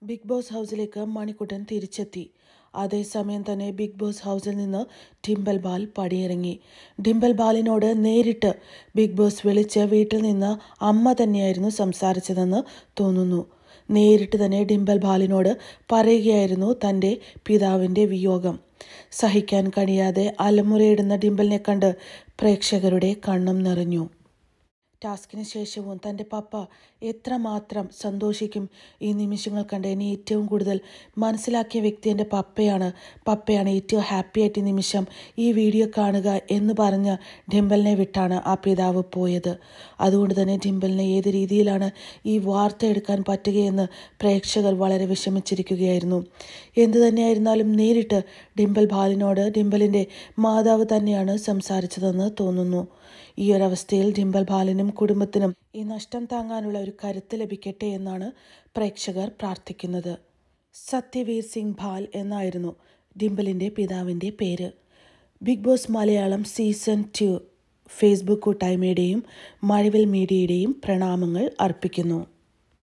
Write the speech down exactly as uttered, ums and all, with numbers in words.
Big boss ഹൗസിലേക്ക് മണിക്കുട്ടൻ തിരിച്ചെത്തി. അതേസമയം തന്നെ ബിഗ് ബോസ് ഹൗസിൽ നിന്ന് ഡിംപിൾ ബാൽ പടിയിറങ്ങി. ഡിംപിൾ ബാലിനോട് നേരിട്ട് ബിഗ് ബോസ് വിളിച്ച് വീട്ടിൽ നിന്ന് അമ്മ തന്നെയായിരുന്നു സംസാരിച്ചതെന്ന് തോന്നുന്നു. നേരിട്ട് തന്നെ ഡിംപിൾ ബാലിനോട് പറയുകയായിരുന്നു തൻ്റെ പിതാവിൻ്റെ വിയോഗം. സഹിക്കാൻ കഴിയാതെ അലമുറയിടുന്ന ഡിംപിളിനെ കണ്ട് പ്രേക്ഷകരുടെ കണ്ണും നിറഞ്ഞു. ടാസ്കിന് ശേഷവും തൻ്റെ പപ്പ എത്രമാത്രം സന്തോഷിക്കും. ഈ നിമിഷങ്ങൾ കണ്ട് എന്നെ ഏറ്റവും കൂടുതൽ മനസ്സിലാക്കിയ വ്യക്തി എൻ്റെ പപ്പയാണ്. പപ്പയാണ് ഏറ്റവും ഹാപ്പി ആയിട്ട് ഈ നിമിഷം ഈ വീഡിയോ കാണുക എന്ന് പറഞ്ഞ് ഡിംപിളിനെ വിട്ടാണ് ആ പിതാവ് പോയത്. അതുകൊണ്ട് തന്നെ ഡിംപിളിനെ ഏത് രീതിയിലാണ് ഈ വാർത്ത എടുക്കാൻ പറ്റുകയെന്ന് പ്രേക്ഷകർ വളരെ വിഷമിച്ചിരിക്കുകയായിരുന്നു. എന്തു തന്നെയായിരുന്നാലും നേരിട്ട് ഡിംപിൾ ബാലിനോട് ഡിംപിളിൻ്റെ മാതാവ് തന്നെയാണ് സംസാരിച്ചതെന്ന് തോന്നുന്നു. ഈ ഒരവസ്ഥയിൽ ഡിംപിൾ ബാലിനും കുടുംബത്തിനും ഈ നഷ്ടം താങ്ങാനുള്ള ഒരു കരുത്ത് ലഭിക്കട്ടെ എന്നാണ് പ്രേക്ഷകർ പ്രാർത്ഥിക്കുന്നത്. സത്യവീർ സിംഗ് ബാൽ എന്നായിരുന്നു ഡിംപിളിൻ്റെ പിതാവിൻ്റെ പേര്. Bigg Boss Malayalam season two Facebook കൂട്ടായ്മയുടെയും മഴവിൽ മീഡിയയുടെയും പ്രണാമങ്ങൾ അർപ്പിക്കുന്നു.